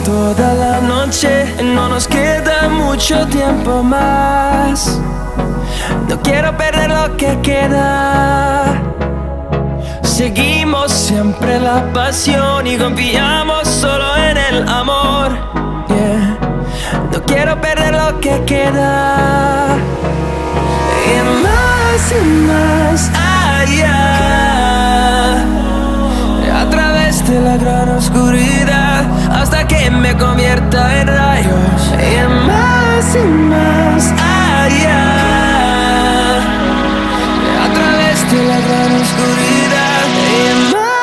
toda la noche, no nos queda mucho tiempo más. No quiero perder lo que queda. Seguimos siempre la pasión y confiamos solo en el amor. Yeah. No quiero perder lo que queda. Y más allá, a través de la gran oscuridad, hasta que me convierta en rayos. Y más allá, a través de la gran oscuridad. Y más allá.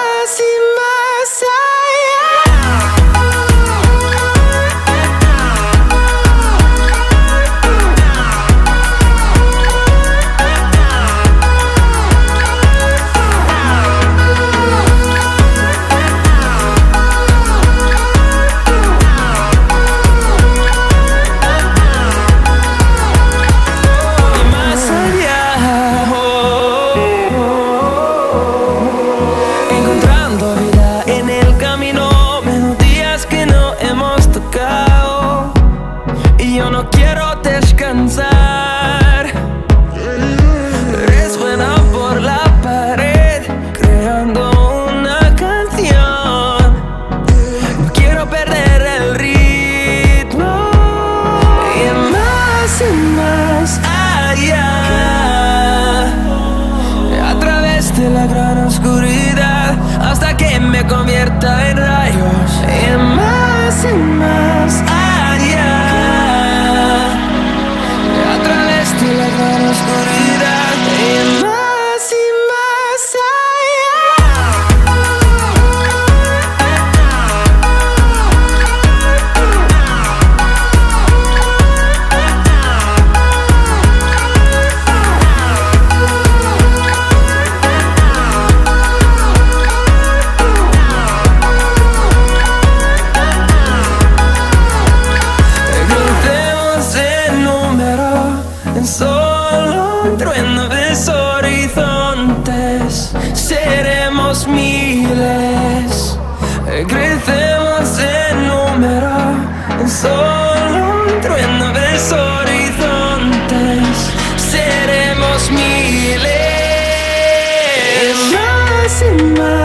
Resuena por la pared, creando una canción. No quiero perder el ritmo. Y más allá, a través de la gran oscuridad, hasta que me convierta en rayos. Y más allá, a través de la gran oscuridad. Y más allá. Crucemos el número en solo un trueno de horizontes. Seremos miles. Crecemos en número en solo un trueno de horizontes. Seremos miles. Más